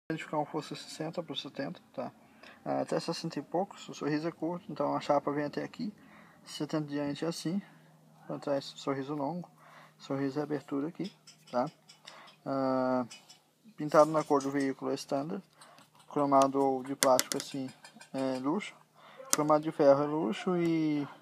Identificar um força 60 para 70, tá? Até 60 e poucos, o sorriso é curto, então a chapa vem até aqui. 70 diante é assim, para trás sorriso longo, sorriso é abertura aqui, tá? Pintado na cor do veículo é standard, cromado de plástico assim é luxo, cromado de ferro é luxo e